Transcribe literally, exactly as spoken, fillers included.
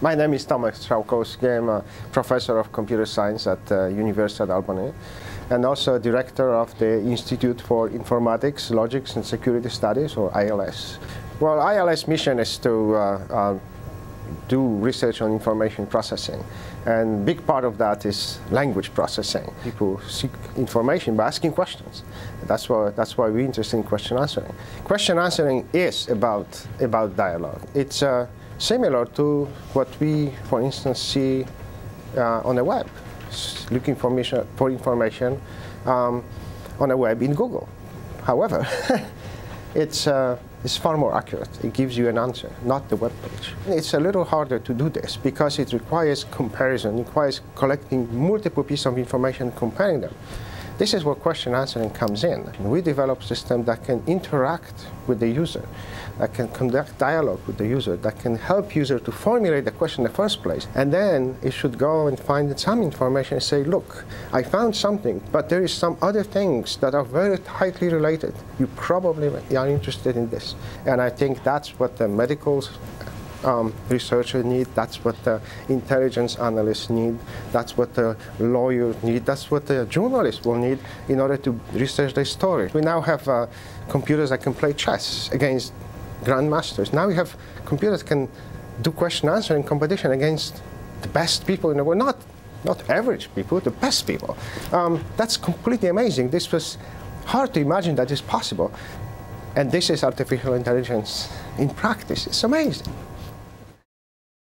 My name is Tomek Strzalkowski. I'm a professor of computer science at the University of Albany and also director of the Institute for Informatics, Logics and Security Studies, or I L S. Well, I L S mission is to uh, uh, do research on information processing, and a big part of that is language processing. People seek information by asking questions. That's why, that's why we're interested in question answering. Question answering is about, about dialogue. It's uh, similar to what we, for instance, see uh, on the web, looking for, mission, for information um, on the web in Google. However, it's, uh, it's far more accurate. It gives you an answer, not the web page. It's a little harder to do this because it requires comparison, it requires collecting multiple pieces of information and comparing them. This is where question answering comes in. We develop systems that can interact with the user, that can conduct dialogue with the user, that can help user to formulate the question in the first place. And then it should go and find some information and say, look, I found something, but there is some other things that are very tightly related. You probably are interested in this. And I think that's what the medical Um, researchers need, that's what the intelligence analysts need, that's what the lawyers need, that's what the journalists will need in order to research their story. We now have uh, computers that can play chess against grandmasters. Now we have computers that can do question answering competition against the best people in the world, not, not average people, the best people. Um, that's completely amazing. This was hard to imagine that is possible. And this is artificial intelligence in practice. It's amazing.